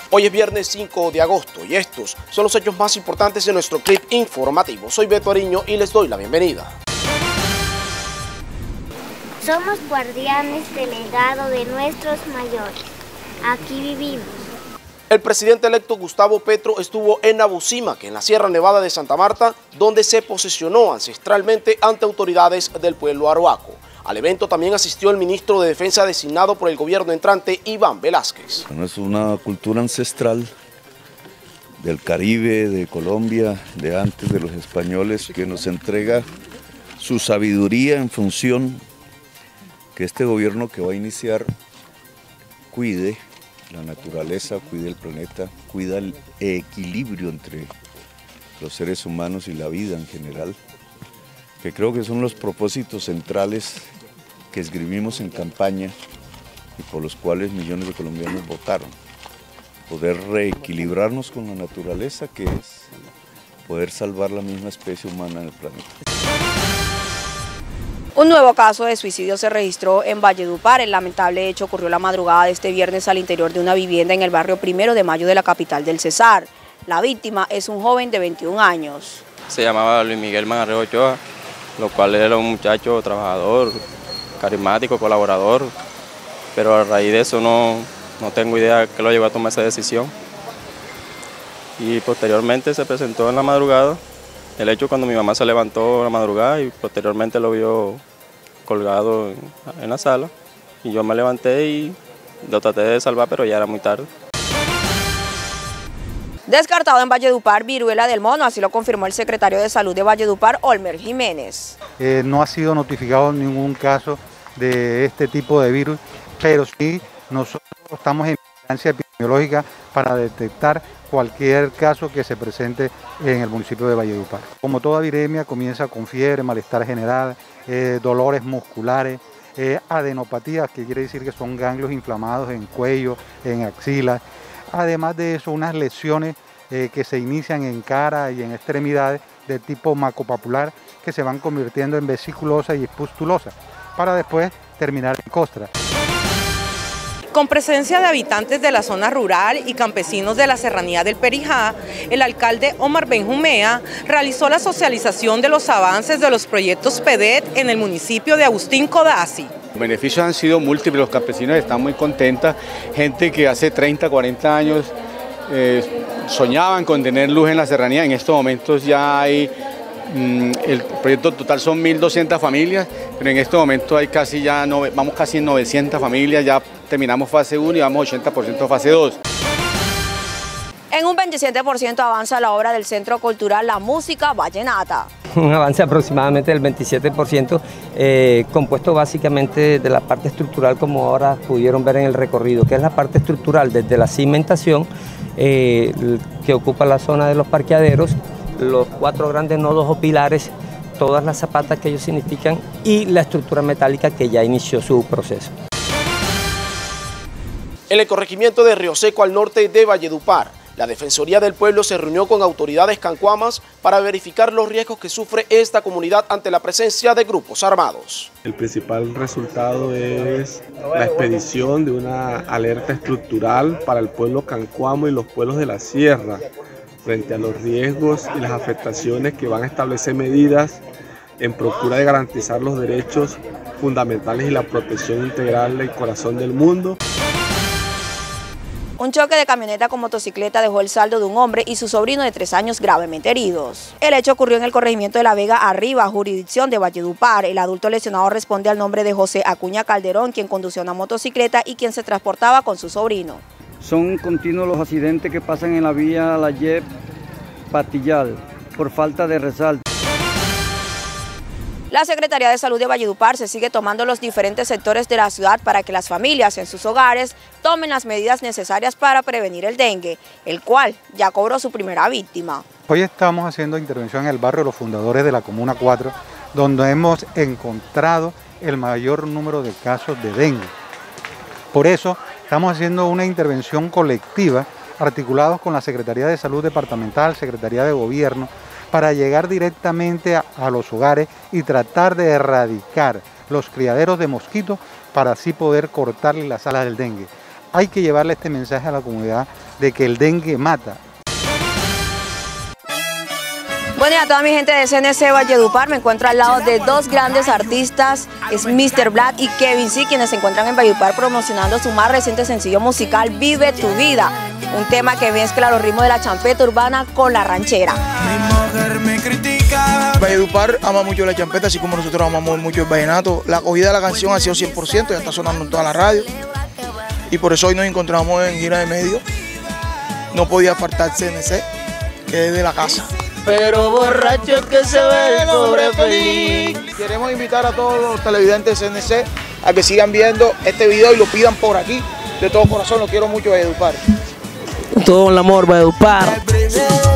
Hoy es viernes 5 de agosto y estos son los hechos más importantes de nuestro clip informativo. Soy Beto Ariño y les doy la bienvenida. Somos guardianes del legado de nuestros mayores. Aquí vivimos. El presidente electo Gustavo Petro estuvo en Nabusimac, en la Sierra Nevada de Santa Marta, donde se posicionó ancestralmente ante autoridades del pueblo arhuaco. Al evento también asistió el ministro de Defensa designado por el gobierno entrante, Iván Velázquez. Bueno, es una cultura ancestral del Caribe, de Colombia, de antes de los españoles, que nos entrega su sabiduría en función que este gobierno que va a iniciar cuide la naturaleza, cuide el planeta, cuida el equilibrio entre los seres humanos y la vida en general, que creo que son los propósitos centrales que esgrimimos en campaña y por los cuales millones de colombianos votaron. Poder reequilibrarnos con la naturaleza, que es poder salvar la misma especie humana en el planeta. Un nuevo caso de suicidio se registró en Valledupar. El lamentable hecho ocurrió la madrugada de este viernes al interior de una vivienda en el barrio 1 de Mayo de la capital del Cesar. La víctima es un joven de 21 años. Se llamaba Luis Miguel Manjarreo Ochoa, lo cual era un muchacho trabajador, carismático, colaborador, pero a raíz de eso no tengo idea qué lo llevó a tomar esa decisión. Y posteriormente se presentó en la madrugada. El hecho cuando mi mamá se levantó en la madrugada y posteriormente lo vio colgado en la sala. Y yo me levanté y lo traté de salvar, pero ya era muy tarde. Descartado en Valledupar viruela del mono, así lo confirmó el secretario de Salud de Valledupar, Olmer Jiménez. No ha sido notificado ningún caso de este tipo de virus, pero sí nosotros estamos en vigilancia epidemiológica para detectar cualquier caso que se presente en el municipio de Valledupar. Como toda viremia, comienza con fiebre, malestar general, dolores musculares, adenopatías, que quiere decir que son ganglios inflamados en cuello, en axilas. Además de eso, unas lesiones que se inician en cara y en extremidades de tipo macopapular, que se van convirtiendo en vesiculosa y pustulosa, para después terminar en costra. Con presencia de habitantes de la zona rural y campesinos de la serranía del Perijá, el alcalde Omar Benjumea realizó la socialización de los avances de los proyectos PEDET en el municipio de Agustín Codazzi. Los beneficios han sido múltiples, los campesinos están muy contentos, gente que hace 30, 40 años soñaban con tener luz en la serranía, en estos momentos ya hay, el proyecto total son 1.200 familias, pero en este momento hay casi vamos casi en 900 familias, ya terminamos fase 1 y vamos 80% fase 2. En un 27% avanza la obra del Centro Cultural La Música Vallenata. Un avance aproximadamente del 27%, compuesto básicamente de la parte estructural, como ahora pudieron ver en el recorrido, que es la parte estructural desde la cimentación que ocupa la zona de los parqueaderos, los 4 grandes nodos o pilares, todas las zapatas que ellos significan y la estructura metálica que ya inició su proceso. En el corregimiento de Río Seco, al norte de Valledupar, la Defensoría del Pueblo se reunió con autoridades cancuamas para verificar los riesgos que sufre esta comunidad ante la presencia de grupos armados. El principal resultado es la expedición de una alerta estructural para el pueblo cancuamo y los pueblos de la sierra, frente a los riesgos y las afectaciones, que van a establecer medidas en procura de garantizar los derechos fundamentales y la protección integral del corazón del mundo. Un choque de camioneta con motocicleta dejó el saldo de un hombre y su sobrino de 3 años gravemente heridos. El hecho ocurrió en el corregimiento de La Vega Arriba, jurisdicción de Valledupar. El adulto lesionado responde al nombre de José Acuña Calderón, quien conducía una motocicleta y quien se transportaba con su sobrino. Son continuos los accidentes que pasan en la vía La Yep Patillal por falta de resalto. La Secretaría de Salud de Valledupar se sigue tomando los diferentes sectores de la ciudad para que las familias en sus hogares tomen las medidas necesarias para prevenir el dengue, el cual ya cobró su primera víctima. Hoy estamos haciendo intervención en el barrio Los Fundadores de la Comuna 4, donde hemos encontrado el mayor número de casos de dengue. Por eso estamos haciendo una intervención colectiva, articulados con la Secretaría de Salud Departamental, Secretaría de Gobierno, para llegar directamente a los hogares y tratar de erradicar los criaderos de mosquitos para así poder cortarle las alas del dengue. hay que llevarle este mensaje a la comunidad de que el dengue mata. Bueno, y a toda mi gente de CNC Valledupar, me encuentro al lado de dos grandes artistas, es Mr. Black y Kevin C, quienes se encuentran en Valledupar promocionando su más reciente sencillo musical, Vive tu Vida, un tema que mezcla los ritmos de la champeta urbana con la ranchera. Valledupar ama mucho la champeta, así como nosotros amamos mucho el vallenato. La acogida de la canción ha sido 100%, ya está sonando en toda la radio. Y por eso hoy nos encontramos en gira de medio. No podía faltar CNC, que es de la casa. Pero borracho que se ve el pobre feliz. Queremos invitar a todos los televidentes de CNC a que sigan viendo este video y lo pidan por aquí. De todo corazón, lo quiero mucho, Valledupar. Todo el amor, Valledupar.